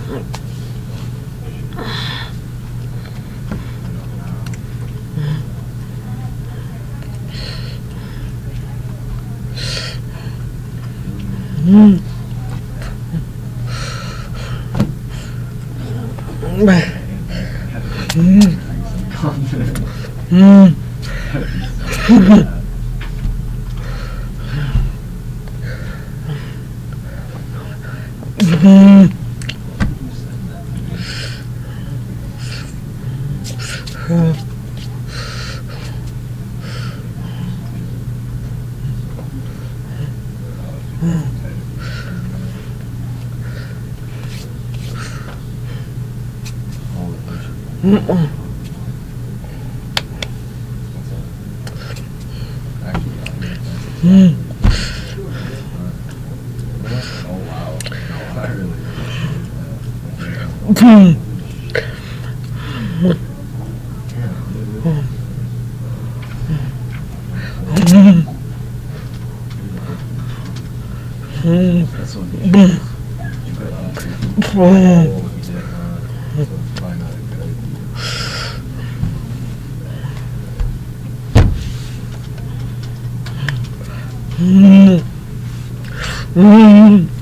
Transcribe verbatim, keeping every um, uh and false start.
Mm. Mm. Mm. Mm-mm. Mm. Oh wow. No, I really Mm. Mm. Mm. That's what you Mm. oh, yeah, uh, so it's probably not a good idea. Mm. Mm.